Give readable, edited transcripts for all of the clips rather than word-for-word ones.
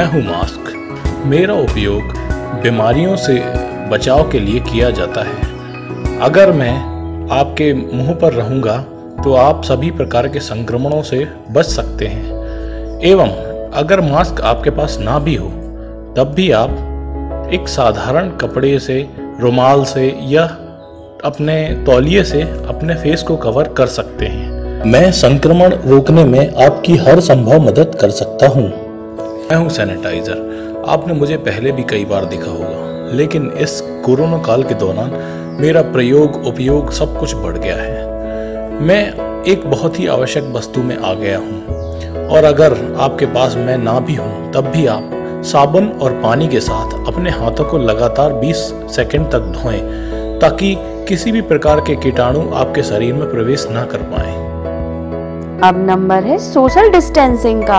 मैं हूँ मास्क। मेरा उपयोग बीमारियों से बचाव के लिए किया जाता है। अगर मैं आपके मुंह पर रहूँगा तो आप सभी प्रकार के संक्रमणों से बच सकते हैं। एवं अगर मास्क आपके पास ना भी हो तब भी आप एक साधारण कपड़े से, रुमाल से या अपने तौलिए से अपने फेस को कवर कर सकते हैं। मैं संक्रमण रोकने में आपकी हर संभव मदद कर सकता हूँ। मैं हूँ सैनिटाइज़र। आपने मुझे पहले भी कई बार देखा होगा, लेकिन इस कोरोना काल के दौरान मेरा प्रयोग उपयोग सब कुछ बढ़ गया है। मैं एक बहुत ही आवश्यक वस्तु में आ गया हूँ, और अगर आपके पास मैं ना भी हूँ तब भी आप साबुन और पानी के साथ अपने हाथों को लगातार 20 सेकंड तक धोएं, ताकि किसी भी प्रकार के कीटाणु आपके शरीर में प्रवेश ना कर पाए। अब नंबर है सोशल डिस्टेंसिंग का।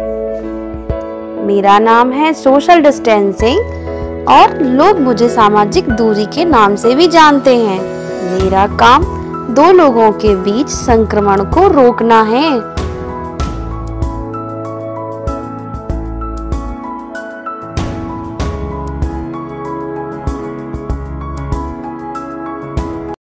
मेरा नाम है सोशल डिस्टेंसिंग और लोग मुझे सामाजिक दूरी के नाम से भी जानते हैं। मेरा काम 2 लोगों के बीच संक्रमण को रोकना है।